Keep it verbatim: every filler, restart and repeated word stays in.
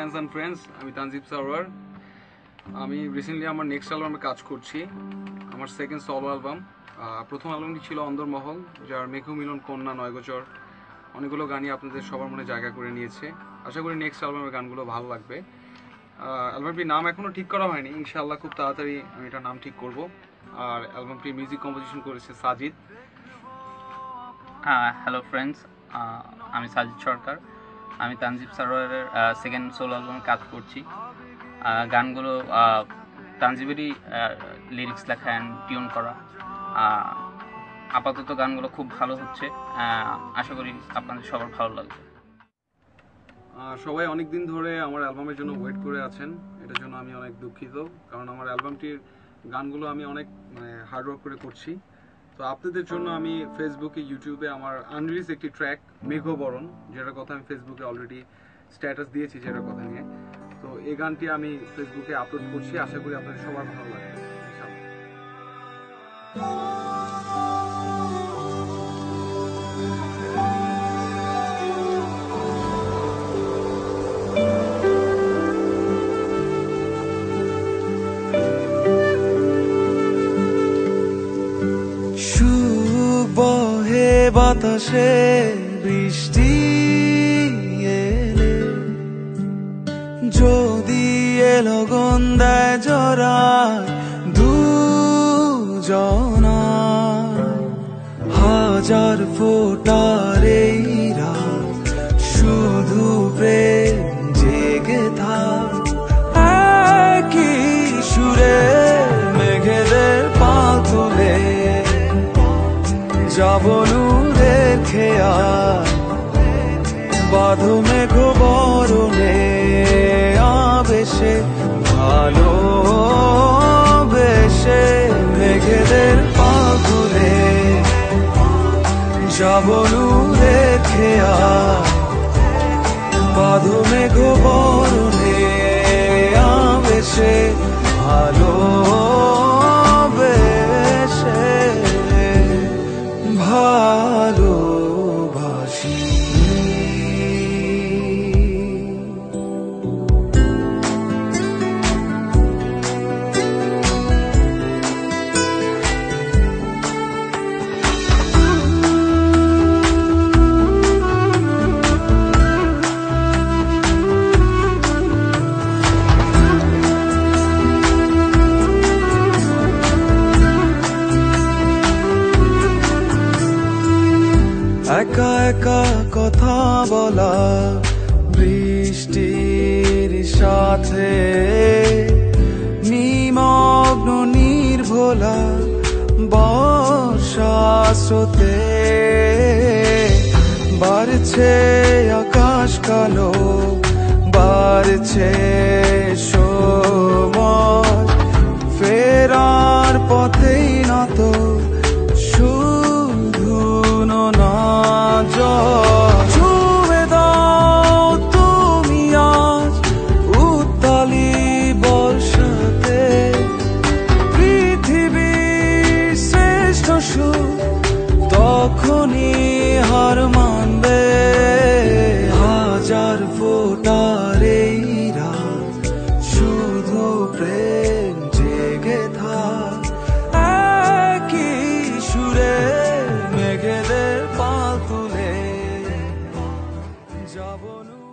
Fans and friends, আমি তানজিব সারোয়ার। আমি recently আমার নেক্সট অ্যালবামে কাজ করছি, আমার সেকেন্ড সলো অ্যালবাম। প্রথম অ্যালবামটি ছিল অন্দরমহল, যার মেঘু মিলন কন্যা নয়গোচর অনেকগুলো গানই আপনাদের সবার মনে জায়গা করে নিয়েছে। আশা করি নেক্সট অ্যালবামের গানগুলো ভালো লাগবে। অ্যালবামটির নাম এখনও ঠিক করা হয়নি, ইনশাআল্লাহ খুব তাড়াতাড়ি আমি এটার নাম ঠিক করব। আর অ্যালবামটির মিউজিক কম্পোজিশন করেছে সাজিদ। হ্যালো ফ্রেন্ডস, আমি সাজিদ সরকার। আমি তানজিব সারোয়ারের সেকেন্ড সোলো অ্যালবামে কাজ করছি। গানগুলো তানজিবেরই লিরিক্স লেখা অ্যান্ড টিউন করা। আপাতত গানগুলো খুব ভালো হচ্ছে, আশা করি আপনাদের সবার ভালো লাগবে। সবাই অনেক দিন ধরে আমার অ্যালবামের জন্য ওয়েট করে আছেন, এটার জন্য আমি অনেক দুঃখিত, কারণ আমার অ্যালবামটির গানগুলো আমি অনেক মানে হার্ডওয়ার্ক করে করছি। তো আপনাদের জন্য আমি ফেসবুকে, ইউটিউবে আমার আনরিলিজ একটি ট্র্যাক মেঘবরণ, যেটার কথা আমি ফেসবুকে অলরেডি স্ট্যাটাস দিয়েছি যেটার কথা নিয়ে, তো এই গানটি আমি ফেসবুকে আপলোড করছি। আশা করি আপনাদের সবার ভালো লাগবে। বহে বাতাসে বৃষ্টি এলে, যদি এলো গন্ধায় জড়ায় দুজনা, হাজার ফোঁটার এই রাত শুধু প্রেম জেগে থাক, একই সুরে মেঘেদের পা তুলে যাব নূরের খেয়াল, বাঁধো মেঘ বরণে আবেশে, ভালো বেশে মেঘেদের পাগুলে যাব নূরের খেয়াল, বাঁধো মেঘ বরণে আবেশে, ভালো ভালোবাসি। একা একা কথা বলা বৃষ্টির সাথে, নিমগ্ন নির্ভোলা বর্ষা স্রোতে, বাড়ছে আকাশ কালো, বাড়ছে সময়, ফেরার পথেই না তো ছুঁয়ে দাও তুমি আজ উত্তালি বর্ষাতে, পৃথিবীর শ্রেষ্ঠ সুখ তখনই হার মানবে, হাজার ফোঁটার এই রাত শুধু প্রেম জেগে থাক, একই সুরে মেঘেদের পাল তুলে যাব।